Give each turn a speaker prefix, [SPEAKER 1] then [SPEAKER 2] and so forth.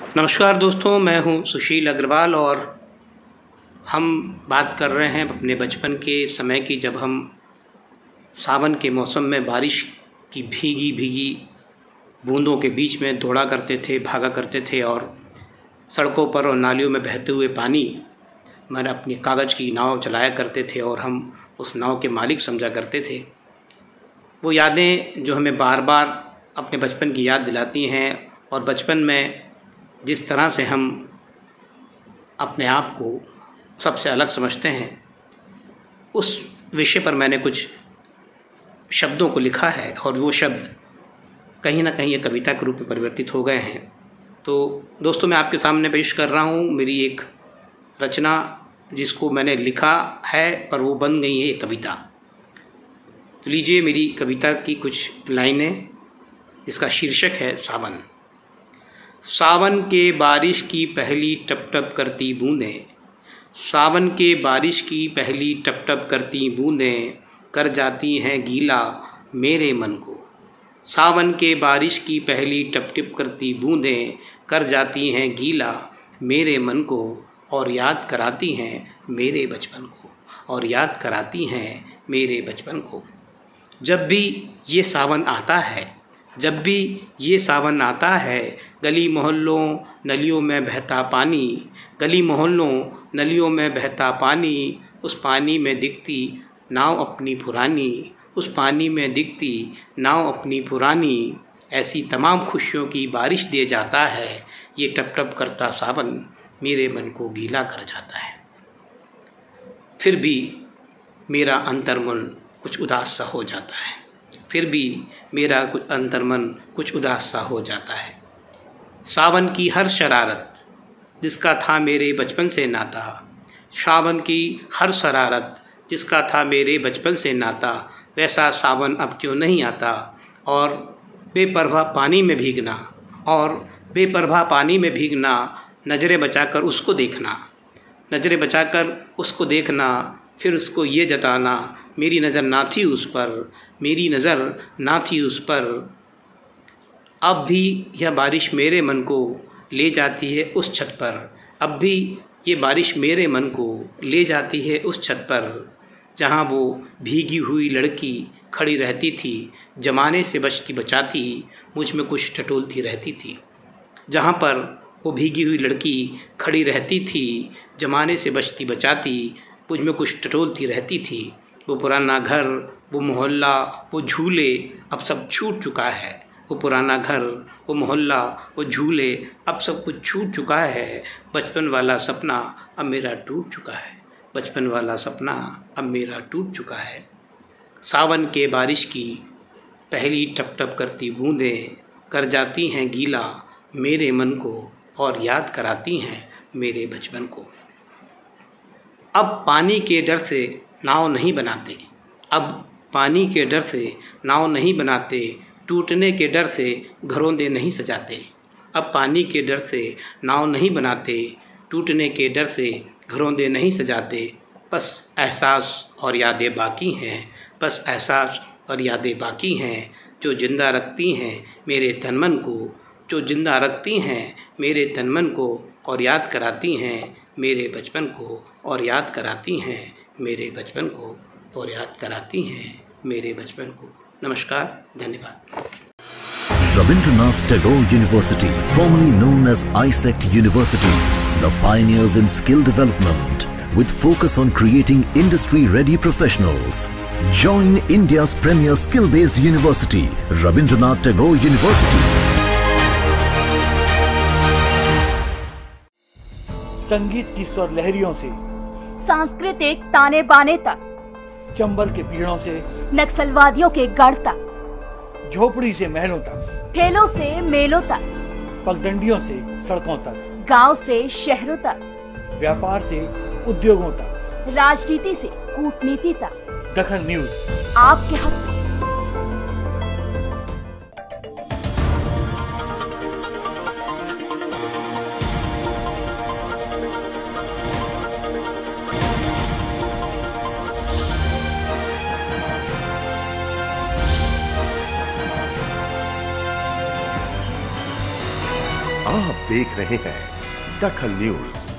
[SPEAKER 1] नमस्कार दोस्तों, मैं हूं सुशील अग्रवाल और हम बात कर रहे हैं अपने बचपन के समय की, जब हम सावन के मौसम में बारिश की भीगी भीगी बूंदों के बीच में दौड़ा करते थे, भागा करते थे और सड़कों पर और नालियों में बहते हुए पानी में अपनी कागज़ की नाव चलाया करते थे और हम उस नाव के मालिक समझा करते थे। वो यादें जो हमें बार बार अपने बचपन की याद दिलाती हैं और बचपन में जिस तरह से हम अपने आप को सबसे अलग समझते हैं, उस विषय पर मैंने कुछ शब्दों को लिखा है और वो शब्द कहीं ना कहीं एक कविता के रूप में परिवर्तित हो गए हैं। तो दोस्तों, मैं आपके सामने पेश कर रहा हूँ मेरी एक रचना जिसको मैंने लिखा है पर वो बन गई है एक कविता। तो लीजिए मेरी कविता की कुछ लाइनें, जिसका शीर्षक है सावन। सावन के बारिश की पहली टप टप करती बूंदें, सावन के बारिश की पहली टप टप करती बूंदें कर जाती हैं गीला मेरे मन को। सावन के बारिश की पहली टप टप करती बूंदें कर जाती हैं गीला मेरे मन को और याद कराती हैं मेरे बचपन को, और याद कराती हैं मेरे बचपन को। जब भी ये सावन आता है, जब भी ये सावन आता है, गली मोहल्लों नलियों में बहता पानी, गली मोहल्लों नलियों में बहता पानी, उस पानी में दिखती नाव अपनी पुरानी, उस पानी में दिखती नाव अपनी पुरानी, ऐसी तमाम खुशियों की बारिश दे जाता है ये टप टप करता सावन मेरे मन को गीला कर जाता है। फिर भी मेरा अंतर्मन कुछ उदास सा हो जाता है, फिर भी मेरा कुछ अंतर्मन कुछ उदास सा हो जाता है। सावन की हर शरारत जिसका था मेरे बचपन से नाता, सावन की हर शरारत जिसका था मेरे बचपन से नाता, वैसा सावन अब क्यों नहीं आता। और बेपरवाह पानी में भीगना, और बेपरवाह पानी में भीगना, नज़रें बचाकर उसको देखना, नज़रें बचाकर उसको देखना, फिर उसको ये जताना मेरी नज़र ना थी उस पर, मेरी नज़र ना थी उस पर। अब भी यह बारिश मेरे मन को ले जाती है उस छत पर, अब भी ये बारिश मेरे मन को ले जाती है उस छत पर, जहाँ वो भीगी हुई लड़की खड़ी रहती थी, जमाने से बचती बचाती मुझ में कुछ टटोलती रहती थी। जहाँ पर वो भीगी हुई लड़की खड़ी रहती थी, जमाने से बचती बचाती मुझ में कुछ टटोलती रहती थी। वो पुराना घर, वो मोहल्ला, वो झूले अब सब छूट चुका है। वो पुराना घर, वो मोहल्ला, वो झूले अब सब कुछ छूट चुका है। बचपन वाला सपना अब मेरा टूट चुका है, बचपन वाला सपना अब मेरा टूट चुका है। सावन के बारिश की पहली टप टप करती बूंदें कर जाती हैं गीला मेरे मन को और याद कराती हैं मेरे बचपन को। अब पानी के डर से नाव नहीं बनाते, अब पानी के डर से नाव नहीं बनाते, टूटने के डर से घरौंदे नहीं सजाते। अब पानी के डर से नाव नहीं बनाते, टूटने के डर से घरौंदे नहीं सजाते। बस एहसास और यादें बाकी हैं, बस एहसास और यादें बाकी हैं जो जिंदा रखती हैं मेरे तन मन को, जो जिंदा रखती हैं मेरे तन मन को और याद कराती हैं मेरे बचपन को, और याद कराती हैं मेरे बचपन को, और याद कराती हैं मेरे बचपन को। नमस्कार, धन्यवाद।
[SPEAKER 2] Rabindranath Tagore University, formerly known as ISECT University, the pioneers in skill development with focus on creating industry-ready professionals. Join India's premier skill-based university, Rabindranath Tagore University.
[SPEAKER 3] संगीत की स्वर लहरियों से
[SPEAKER 4] सांस्कृतिक ताने बाने तक,
[SPEAKER 3] चंबल के पीड़ों से
[SPEAKER 4] नक्सलवादियों के गढ़ तक,
[SPEAKER 3] झोपड़ी से महलों तक,
[SPEAKER 4] ठेलों से मेलों तक,
[SPEAKER 3] पगडंडियों से सड़कों तक,
[SPEAKER 4] गांव से शहरों तक,
[SPEAKER 3] व्यापार से उद्योगों तक,
[SPEAKER 4] राजनीति से कूटनीति तक,
[SPEAKER 3] दखन न्यूज
[SPEAKER 4] आपके हक में।
[SPEAKER 2] आप
[SPEAKER 5] देख रहे हैं दखल न्यूज।